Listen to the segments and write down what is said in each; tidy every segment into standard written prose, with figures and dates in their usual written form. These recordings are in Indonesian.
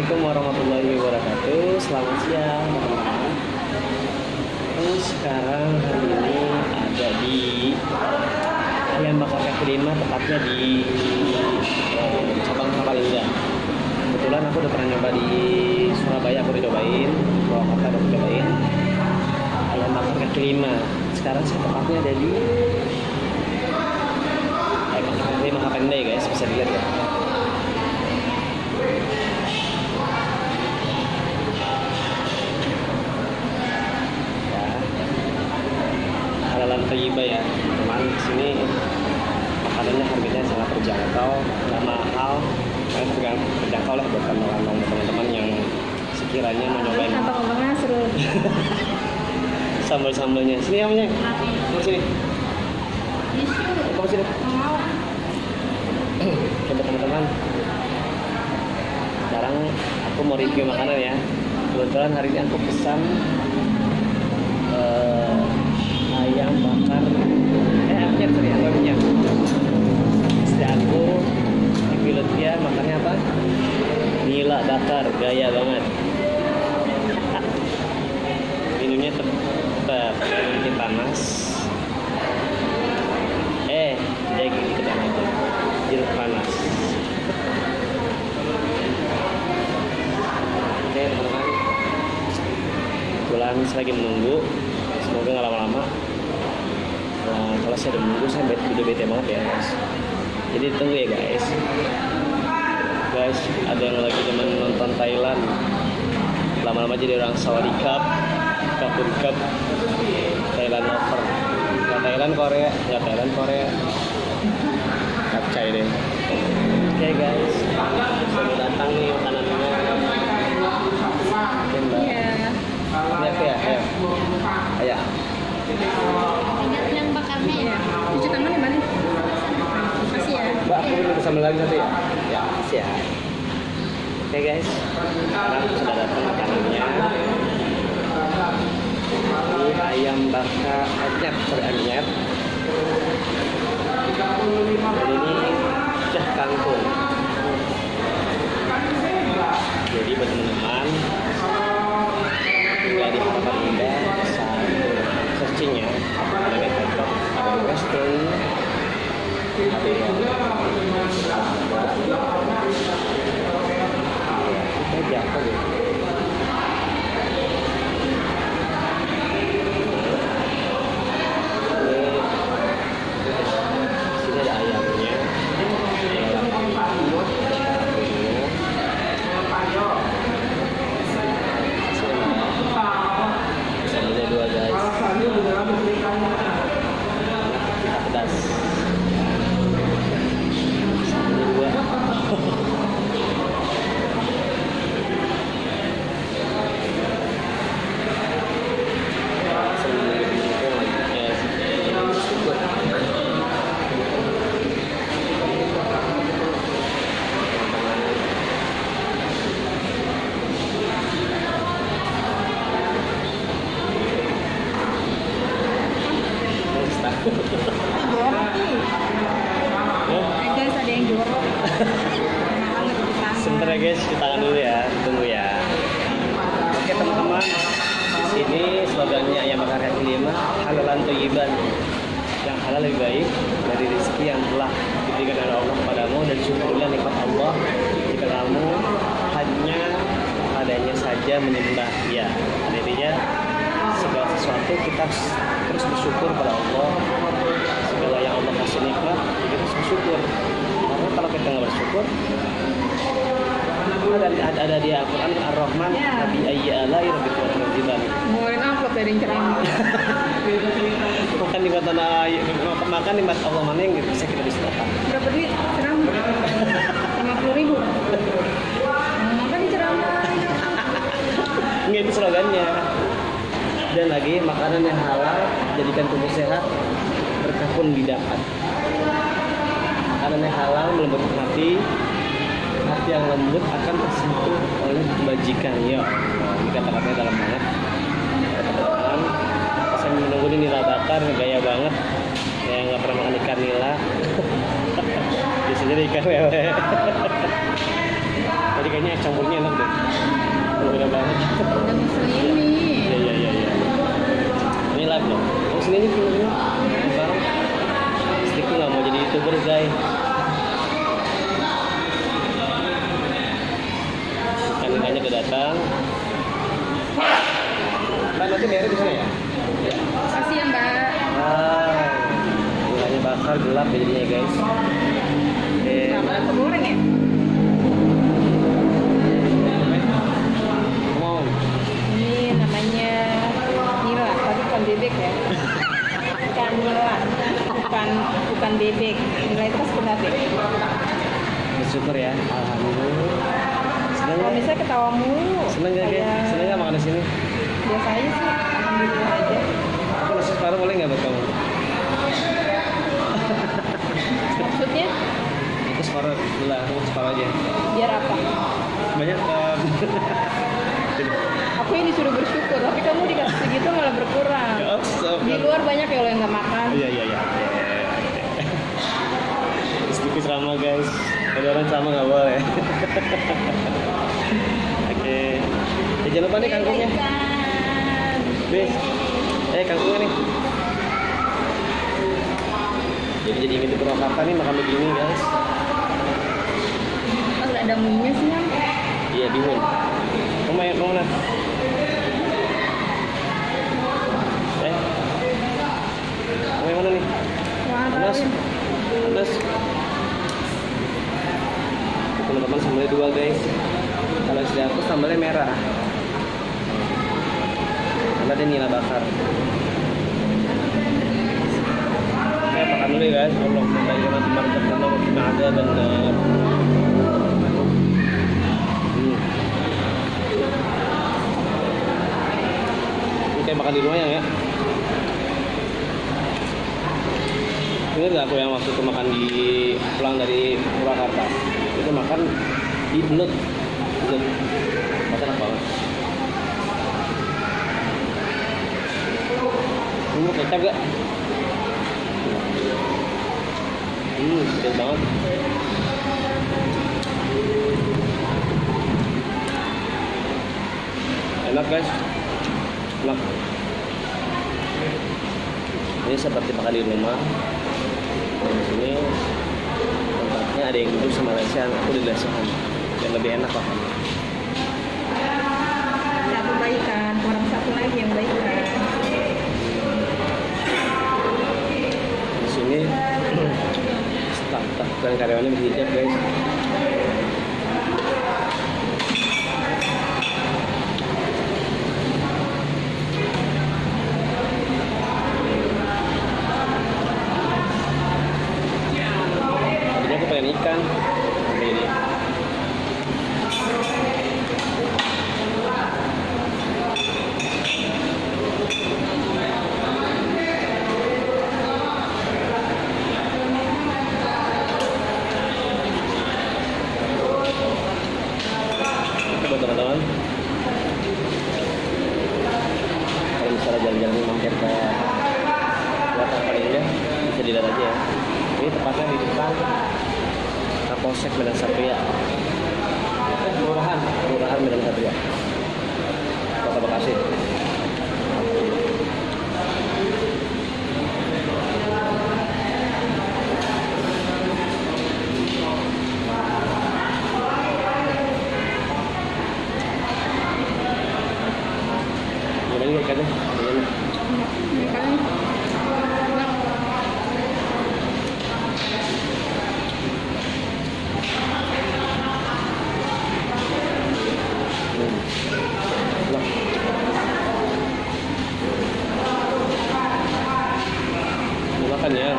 Assalamualaikum warahmatullahi wabarakatuh. Selamat siang teman-teman. Sekarang hari ini ada di ayam bakar kaki lima, tepatnya di cabang Samarinda. Kebetulan aku udah pernah nyoba di Surabaya, aku udah cobain, Purwakarta udah cobain ayam bakar kaki lima. Sekarang saya tepatnya ada di ayam bakar kaki lima Kapenda ya guys, bisa dilihat ya. Halalan Thayyibah ya teman, sini makanannya harganya sangat terjangkau, nggak mahal, terjangkau lah buat kantong-kantong teman-teman yang sekiranya mau nyobain. Kantong-kantongnya seru. Sambal-sambalnya sini namanya, mau sini, mau sini. Coba teman-teman, sekarang aku mau review makanan ya. Kebetulan hari ini aku pesan ayam bakar ayamnya istri aku di pilot dia makannya apa? Nila bakar, gaya banget. Minumnya tetap bikin panas. Jadi gitu kan aja, jeruk panas. Oke teman-teman, kebetulan saya lagi menunggu, semoga nggak lama-lama. Nah, kalau saya udah menunggu, saya udah bete banget ya guys. Jadi tunggu ya guys. Guys, ada yang lagi demen nonton Thailand, lama-lama jadi orang Sawadee Cup, Kapur Cup, Thailand lover. Nggak Thailand Korea, nggak Thailand Korea, capcay deh. Oke guys, sudah datang nih makanannya. Iya. Ini apa ya? Ayam. Ingat yang bakarnya ya. Cuci tangan di mana? Makasih ya. Mbak, aku minum sambal lagi satu ya? Ya, makasih ya. Oke guys, sekarang sudah datang makanannya. Ini ayam bakar anyep, anyep. Dan ini cah kangkung. Jadi buat teman-teman, tinggal di tempat Anda searching ya, ada yang cocok, ada yang western, ada yang kita jatuh ya. Sini ada ayamnya, sambalnya dua guys, kita pedas, sambalnya dua. Guys, ada yang jorok. Sebentar ya guys, kita tangan dulu ya, tunggu ya. Oke teman-teman, di sini slogannya ayam bakar kaki lima, halalan thayyiban, yang halal lebih baik dari rezeki yang telah diberikan oleh Allah kepadamu, dan syukurlah nikmat Allah jika kamu hanya padanya saja menyembah. Ya, intinya segala sesuatu kita terus bersyukur pada Allah. Segala yang Allah kasih nikmat, kita harus bersyukur. Karena kalau kita nggak bersyukur, ada di Al-Quran Ar-Rahman, Nabi Ayya Alai Rabbi Tuhan. Mulai upload dari ceramah. Bukan di kota makan di tempat Allah mana yang bisa kita disedekahkan. Berapa duit ceramah? 50.000. Makan di ceramah. Nggak, itu slogannya. Dan lagi, makanan yang halal jadikan tubuh sehat, berkah pun didapat. Makanan yang halal melembutkan hati yang lembut akan tersentuh oleh kebajikan. Ya, ini kata-katanya dalam banget. Teman-teman, saya menunggu ini nila bakar, gaya banget. Saya nggak pernah makan ikan nila. Biasanya ikan lele. Jadi Ini kayaknya es campurnya enak deh. Berbeda banget. Udah bisa ini. Iya. Ini live loh. Oh sini aja filmnya. Bareng. Istriku nggak mau jadi youtuber guys. Ikan-ikannya kedatang. Mbak nanti merah di sana ya? Makasih ya Mbak. Ikannya bakar gelap ya jadinya guys. Kenapa aku goreng ya? Mau? Ini namanya nila, tadi bukan bebek ya. Ikan nila, bukan bebek. Nila itu kan bebek. Bersyukur ya, alhamdulillah. Seneng Kalau nggak? misalnya ketawa mulu. Seneng nggak guys? kayak- Seneng nggak makan di sini? Biasa aja sih, alhamdulillah aja. Aku nasi separuh boleh nggak buat kamu? Maksudnya Aku separuh dulu lah, aku separuh aja. biar apa? Banyak Aku ini disuruh bersyukur, tapi kamu dikasih segitu malah berkurang. Di luar banyak ya lo yang nggak makan. Iya. Sedikit sama guys. Ada orang sama nggak boleh. Oke. Jangan lupa nih kangkungnya. Ikan. Bis. Kangkungnya nih. Jadi ingin di Purwakarta nih makan begini guys. Mas ada munya sih Nyam. Iya bihun. Mau mana? Mau yang mana nih? Wah, Panas. taruhin. Panas. Teman-teman sambalnya 2 guys. Kalau istri aku sambalnya merah. Karena dia nila bakar. Oke, makan dulu ya guys. Allah membayar marjat karena waktu ada benar. Ini kayak makan di rumah ya. Ingat gak aku yang waktu itu makan di pulang dari Purwakarta itu makan di belut enak banget. Mau kecap gak? Pedas banget. Enak guys, enak. Ini seperti makan di rumah. Di sini tempatnya ada yang duduk sama lesehan, aku di lesehan yang lebih enak lah. Satu baikan, kurang satu lagi yang baikan. Di sini staff dan karyawannya berhijab guys. Tadinya aku pengen ikan, tapi ini. Buat teman-teman, kalau misalnya jalan-jalan mampir ke Kota Palingga bisa dilihat aja ya. Ini tepatnya di depan Kapolsek Medan Satria, Kelurahan Medan Satria, Kota Bekasi. Gimana nih ikannya? Gimana? Ikannya enak. Enak. Mau makan ya?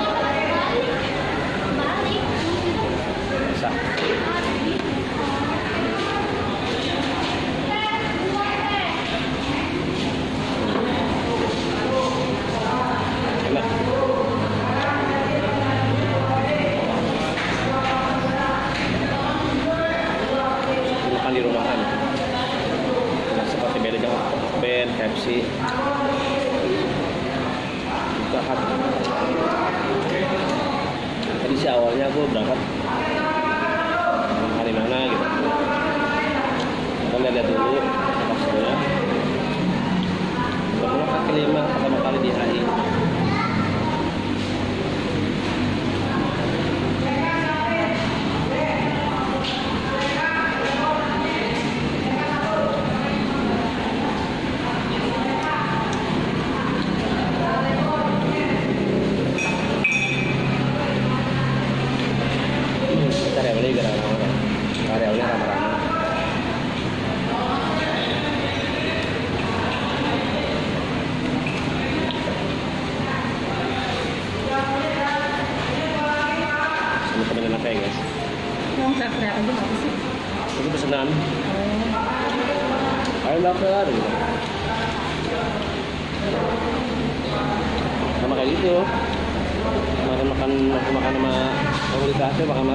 Bisa. Enak. Makan di rumahan. Nah, seperti beda jam band, Pepsi. Berangkat. Tadi sih awalnya aku berangkat hari mana gitu. 6. Ayam bakar gitu. Sama kayak gitu. Makan sama komunitasnya makan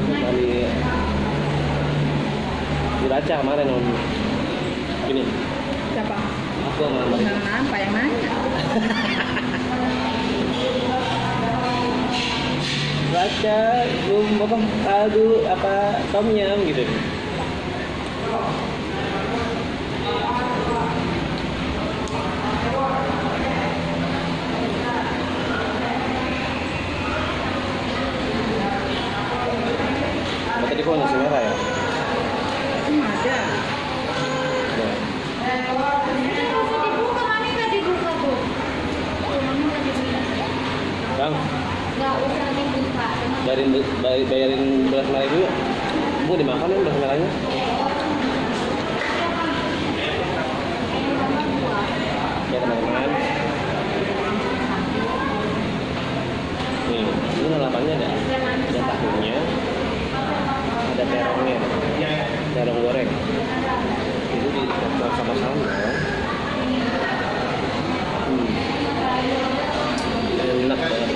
dibaca kemarin om. Gini. Siapa? Aku sama Mbak. Apa yang nanya? Baca belum kaldu apa tom yum gitu. Tadi kok nasi merah ya? Ada. Nah. Dibuka, mami nggak dibuka tuh. Mami nggak dibuka. Bang, Nggak usah dibuka. bayarin beras merah dulu. Bu dimakan ya beras merahnya. Ya teman-teman. Nih, ini lalapannya ada tahunya, ada terongnya, terong goreng. Itu dicampur sama sambal. Enak banget.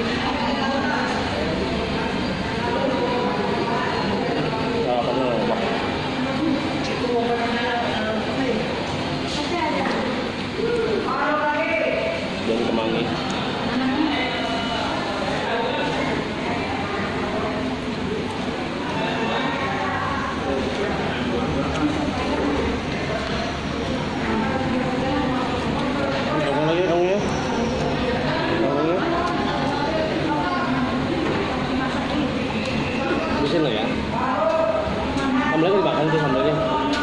Lalapannya enak. Jadi kemangi. Apa lagi kamunya? Kamunya? Bisa nggak ya? Sambalnya dimakan tuh sambalnya.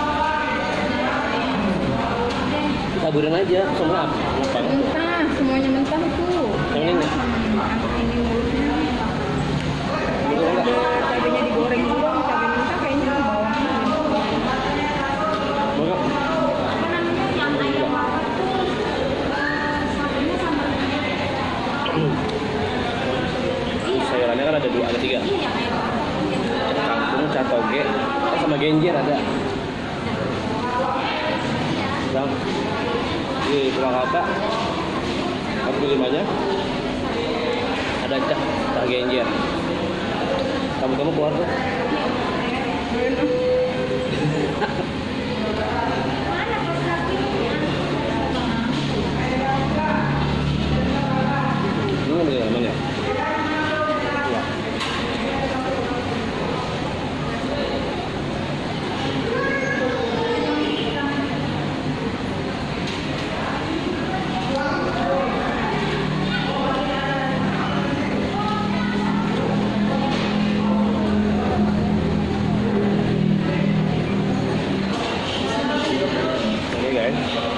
Taburin aja, semua apa? Mentah, semuanya mentah tuh. Yang ini nggak? Ini mulutnya. Cabenya digoreng dulu, cabai mentah kayaknya bawahnya. Banget. Apa namanya yang ayam bakar tuh? Satunya sama. Sayurannya kan ada 3. Iya yang ayam bakar. Ada kangkung, catoge, sama genjer ada. Bang, di Purwakarta, kaki 5-nya ada cah genjer. Kamu keluar tuh. Ini beli namanya. Iya. Ini guys.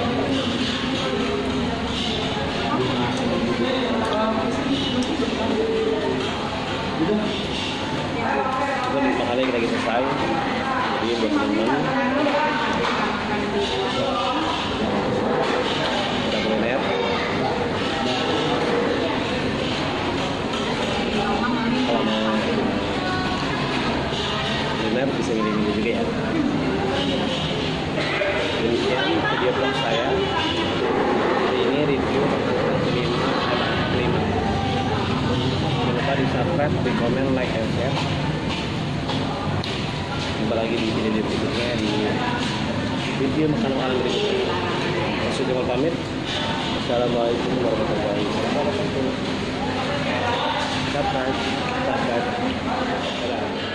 Kita makannya kita selesai. Jadi buat teman-teman kita kuliner. Kalau mau kuliner bisa milih-milih juga ya. Demikian video vlog saya. Hari ini review makanan kelima. Jangan lupa di subscribe, di komen, like, and share. Jumpa lagi di video berikutnya di video makanan berikutnya. Saya Jamal pamit. Assalamualaikum warahmatullahi wabarakatuh. Subscribe. Dadah.